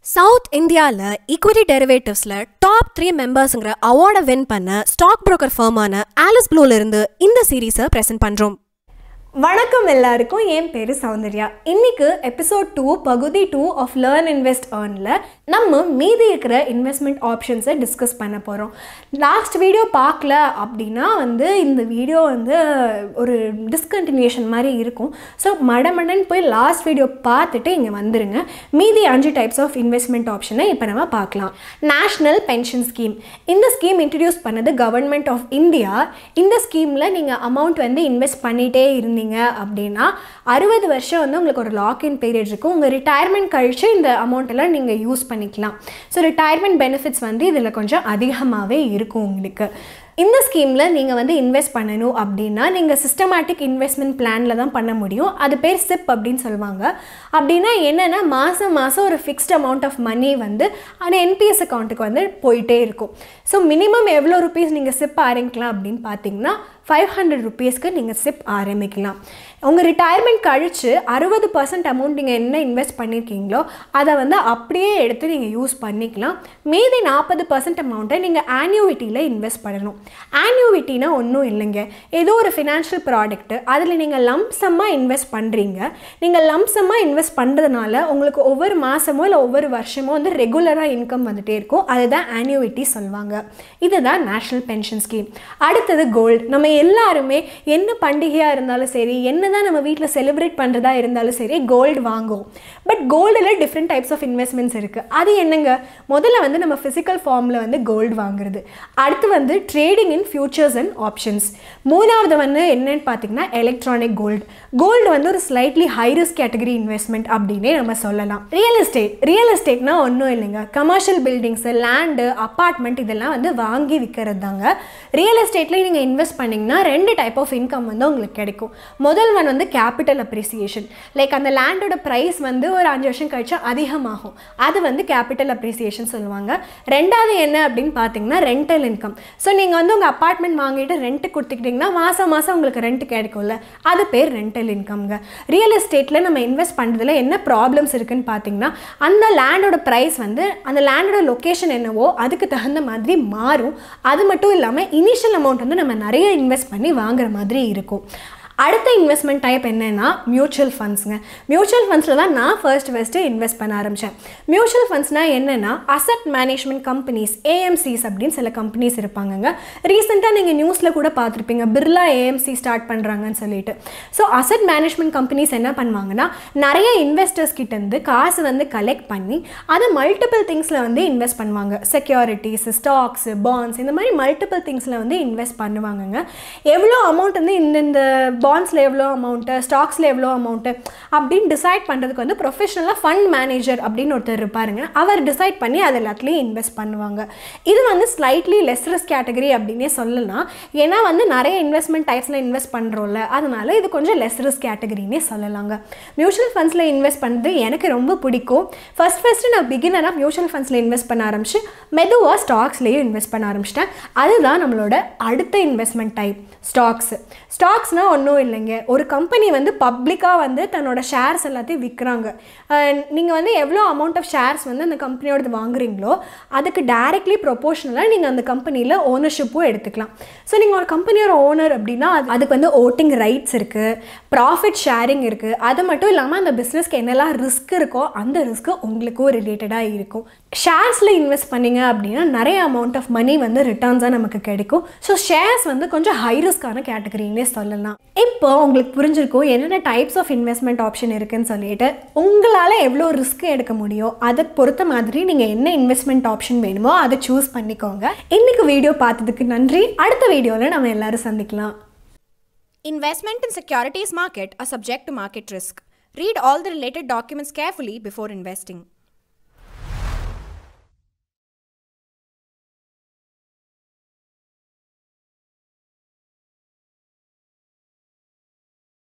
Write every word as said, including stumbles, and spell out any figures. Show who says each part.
Speaker 1: South Indiaல equity derivativesல top three membersங்கற அவார்டை வின் பண்ண ஸ்டாக் புரோக்கர் ஃபர்மான ஆலிஸ் ப்ளூல இருந்து இந்த சீரிஸை பிரசன்ட் பண்றோம்.
Speaker 2: வணக்கம் எல்லாருக்கும், என் பேர் சௌந்தர்யா. இன்னைக்கு எபிசோட் டூ பகுதி டூ ஆஃப் லேர்ன் இன்வெஸ்ட் ஏர்னில் நம்ம மீதி இருக்கிற இன்வெஸ்ட்மெண்ட் ஆப்ஷன்ஸை டிஸ்கஸ் பண்ண போகிறோம். லாஸ்ட் வீடியோ பார்க்கல அப்படின்னா வந்து இந்த வீடியோ வந்து ஒரு டிஸ்கண்டினியூஷன் மாதிரி இருக்கும். ஸோ மடமடன் போய் லாஸ்ட் வீடியோ பார்த்துட்டு இங்கே வந்துடுங்க. மீதி அஞ்சு டைப்ஸ் ஆஃப் இன்வெஸ்ட்மெண்ட் ஆப்ஷனை இப்போ நம்ம பார்க்கலாம். National pension scheme. இந்த ஸ்கீம் இன்ட்ரடியூஸ் பண்ணது கவர்மெண்ட் ஆஃப் இந்தியா. இந்த ஸ்கீமில் நீங்கள் அமௌண்ட் வந்து இன்வெஸ்ட் பண்ணிகிட்டே இருந்தீங்க அப்படின்னா அறுபது வருஷம் வந்து உங்களுக்கு ஒரு லாக்இன் பீரியட் இருக்கும். உங்கள் ரிட்டையர்மெண்ட் கழிச்சு இந்த அமௌண்ட்டெல்லாம் நீங்கள் யூஸ் பண்ணிக்கலாம். ஸோ ரிட்டையர்மெண்ட் பெனிஃபிட்ஸ் வந்து இதில் கொஞ்சம் அதிகமாகவே இருக்கும் உங்களுக்கு. இந்த ஸ்கீமில் நீங்கள் வந்து இன்வெஸ்ட் பண்ணணும் அப்படின்னா நீங்கள் சிஸ்டமேட்டிக் இன்வெஸ்ட்மெண்ட் பிளானில் தான் பண்ண முடியும். அது பேர் சிப் அப்படின்னு சொல்லுவாங்க. அப்படின்னா என்னென்னா மாதம் மாதம் ஒரு ஃபிக்ஸ்ட் அமௌண்ட் ஆஃப் மணி வந்து அந்த என்பிஎஸ் அக்கௌண்ட்டுக்கு வந்து போயிட்டே இருக்கும். ஸோ மினிமம் எவ்வளோ ருபீஸ் நீங்கள் சிப் ஆரம்பிக்கலாம் அப்படின்னு பார்த்தீங்கன்னா ஃபைவ் ஹண்ட்ரட் ருபீஸ்க்கு நீங்கள் சிப் ஆரம்பிக்கலாம். உங்கள் ரிட்டையர்மெண்ட் கழித்து அறுபது பர்சன்ட் அமௌண்ட் நீங்கள் என்ன இன்வெஸ்ட் பண்ணியிருக்கீங்களோ அதை வந்து அப்படியே எடுத்து நீங்கள் யூஸ் பண்ணிக்கலாம். மீதி நாற்பது பர்சன்ட் அமௌண்ட்டை நீங்கள் ஆன்யூவிட்டியில் இன்வெஸ்ட் பண்ணணும். ஆன்யூவிட்டினா ஒன்றும் இல்லைங்க, ஏதோ ஒரு ஃபினான்ஷியல் ப்ராடக்ட்டு, அதில் நீங்கள் லம்சம்மாக இன்வெஸ்ட் பண்ணுறீங்க. நீங்கள் லம்சம்மாக இன்வெஸ்ட் பண்ணுறதுனால உங்களுக்கு ஒவ்வொரு மாதமோ இல்லை ஒவ்வொரு வருஷமோ வந்து ரெகுலராக இன்கம் வந்துகிட்டே இருக்கும். அதுதான் ஆன்யூவிட்டி சொல்லுவாங்க. இதுதான் நேஷ்னல் பென்ஷன் ஸ்கீம். அடுத்தது கோல்டு. நம்ம எல்லாருமே என்ன பண்டிகையாக இருந்தாலும் சரி, என்ன தான் நம்ம வீட்டில் செலிப்ரேட் பண்ணுறதா இருந்தாலும் சரி, கோல்டு வாங்குவோம். பட் கோல்டில் டிஃப்ரெண்ட் டைப்ஸ் ஆஃப் இன்வெஸ்ட்மெண்ட்ஸ் இருக்குது. அது என்னங்க? முதல்ல வந்து நம்ம ஃபிசிக்கல் ஃபார்மில் வந்து கோல்டு வாங்குறது. அடுத்து வந்து trading in futures and options. மூணாவது வந்து என்னன்னு பார்த்தீங்கன்னா எலக்ட்ரானிக் கோல்டு. கோல்டு வந்து ஒரு slightly high risk category investment அப்படின்னே நம்ம சொல்லலாம். Real estate. ரியல் எஸ்டேட்னா ஒன்றும் இல்லைங்க, கமர்ஷியல் பில்டிங்ஸு, லேண்டு, அப்பார்ட்மெண்ட் இதெல்லாம் வந்து வாங்கி விற்கிறது தாங்க. ரியல் எஸ்டேட்டில் நீங்கள் இன்வெஸ்ட் பண்ணிங்கன்னா ரெண்டு டைப் ஆஃப் இன்கம் வந்து உங்களுக்கு கிடைக்கும். முதல் ஒன் வந்து கேபிட்டல் அப்ரிசியேஷன். லைக் அந்த லேண்டோட ப்ரைஸ் வந்து ஒரு அஞ்சு வருஷம் கழிச்சா அதிகமாகும். அது வந்து கேபிட்டல் அப்ரிசியேஷன் சொல்லுவாங்க. ரெண்டாவது என்ன அப்படின்னு பார்த்தீங்கன்னா ரெண்டல் இன்கம். ஸோ நீங்கள் வந்து உங்கள் அப்பார்ட்மெண்ட் வாங்கிட்டு ரெண்ட்டு கொடுத்துக்கிட்டிங்கன்னா மாதம் மாதம் உங்களுக்கு ரெண்ட் கிடைக்கும்ல, அது பேர் ரெண்டல் இன்கம்ங்க. ரியல் எஸ்டேட்டில் நம்ம இன்வெஸ்ட் பண்ணுறதுல என்ன ப்ராப்ளம்ஸ் இருக்குதுன்னு பார்த்தீங்கன்னா அந்த லேண்டோட ப்ரைஸ் வந்து அந்த லேண்டோட லொக்கேஷன் என்னவோ அதுக்கு தகுந்த மாதிரி மாறும். அது மட்டும் இல்லாமல் இனிஷியல் அமௌண்ட் வந்து நம்ம நிறைய இன்வெஸ்ட் பண்ணி வாங்குற மாதிரி இருக்கும். அடுத்த இன்வெஸ்ட்மெண்ட் டைப் என்னென்னா மியூச்சுவல் ஃபண்ட்ஸுங்க. மியூச்சுவல் ஃபண்ட்ஸில் தான் நான் ஃபர்ஸ்ட் ஃபஸ்ட்டு இன்வெஸ்ட் பண்ண ஆரம்பித்தேன். மியூச்சுவல் ஃபண்ட்ஸ்னால் என்னென்னா அசட் மேனேஜ்மெண்ட் கம்பெனிஸ், ஏஎம்சிஸ் அப்படின்னு சில கம்பெனிஸ் இருப்பாங்கங்க. ரீசெண்டாக நீங்கள் நியூஸில் கூட பார்த்துருப்பீங்க, பிர்லா ஏஎம்சி ஸ்டார்ட் பண்ணுறாங்கன்னு சொல்லிட்டு. ஸோ அசட் மேனேஜ்மெண்ட் கம்பெனிஸ் என்ன பண்ணுவாங்கன்னா நிறைய இன்வெஸ்டர்ஸ் கிட்டேருந்து காசு வந்து கலெக்ட் பண்ணி அதை மல்டிபிள் திங்ஸில் வந்து இன்வெஸ்ட் பண்ணுவாங்க. செக்யூரிட்டிஸ், ஸ்டாக்ஸ், பாண்ட்ஸ், இந்த மாதிரி மல்டிபிள் திங்ஸில் வந்து இன்வெஸ்ட் பண்ணுவாங்கங்க. எவ்வளோ அமௌண்ட் வந்து இந்த பாண்ட்ஸில் எவ்வளோ அமௌண்ட்டு, ஸ்டாக்ஸில் எவ்வளோ அமௌண்ட்டு அப்படின்னு டிசைட் பண்ணுறதுக்கு வந்து ப்ரொஃபஷனலாக ஃபண்ட் மேனேஜர் அப்படின்னு ஒருத்தர் இருப்பாருங்க. அவர் டிசைட் பண்ணி அது எல்லாத்துலேயும் இன்வெஸ்ட் பண்ணுவாங்க. இது வந்து ஸ்லைட்லி லெஸ் ரிஸ்க் கேட்டகரி அப்படின்னே சொல்லலாம். ஏன்னா வந்து நிறைய இன்வெஸ்ட்மெண்ட் டைப்ஸில் இன்வெஸ்ட் பண்ணுறோம்ல, அதனால இது கொஞ்சம் லெஸ் ரிஸ்க் கேட்டகரினே சொல்லலாங்க. மியூச்சுவல் ஃபண்ட்ஸில் இன்வெஸ்ட் பண்ணுறது எனக்கு ரொம்ப பிடிக்கும். ஃபஸ்ட் ஃபஸ்ட்டு நான் பிகினராக மியூச்சுவல் ஃபண்ட்ஸில் இன்வெஸ்ட் பண்ண ஆரம்பிச்சு மெதுவாக ஸ்டாக்ஸ்லேயும் இன்வெஸ்ட் பண்ண ஆரம்பிச்சிட்டேன். அதுதான் நம்மளோட அடுத்த இன்வெஸ்ட்மெண்ட் டைப், ஸ்டாக்ஸ். ஸ்டாக்ஸ்னால் ஒன்றும் இல்லைங்க, ஒரு கம்பெனி வந்து பப்ளிக்காக வந்து தன்னோட ஷேர்ஸ் எல்லாத்தையும் விற்கிறாங்க. நீங்கள் வந்து எவ்வளோ அமௌண்ட் ஆஃப் ஷேர்ஸ் வந்து அந்த கம்பெனியோடது வாங்குறீங்களோ அதுக்கு டைரெக்ட்லி ப்ரொபோஷனலாக நீங்கள் அந்த கம்பெனியில் ஓனர்ஷிப்பும் எடுத்துக்கலாம். ஸோ நீங்கள் ஒரு கம்பெனியோட ஓனர் அப்படின்னா அதுக்கு வந்து ஓட்டிங் ரைட்ஸ் இருக்குது, ப்ராஃபிட் ஷேரிங் இருக்குது. அது மட்டும் இல்லாமல் அந்த பிஸ்னஸ்க்கு என்னெல்லாம் ரிஸ்க் இருக்கோ அந்த ரிஸ்க்கு உங்களுக்கும் ரிலேட்டடாக இருக்கும். ஷேர்ஸில் இன்வெஸ்ட் பண்ணிங்க அப்படின்னா நிறைய அமௌண்ட் ஆஃப் மணி வந்து ரிட்டர்ன்ஸாக நமக்கு கிடைக்கும். ஸோ ஷேர்ஸ் வந்து கொஞ்சம் ஹை ரிஸ்க்கான கேட்டகரின்னே சொல்லலாம். இப்போ உங்களுக்கு புரிஞ்சிருக்கும் என்னென்ன டைப்ஸ் ஆஃப் இன்வெஸ்ட்மெண்ட் ஆப்ஷன் இருக்குன்னு சொல்லிட்டு. உங்களால் எவ்வளோ ரிஸ்க் எடுக்க முடியும் அதை பொறுத்த மாதிரி நீங்கள் என்ன இன்வெஸ்ட்மெண்ட் ஆப்ஷன் வேணுமோ அதை சூஸ் பண்ணிக்கோங்க. இன்னைக்கு வீடியோ பார்த்ததுக்கு நன்றி. அடுத்த வீடியோவில் நம்ம எல்லாரும் சந்திக்கலாம்.
Speaker 1: Investment in securities market are subject to market risk. Read all the related documents carefully before investing.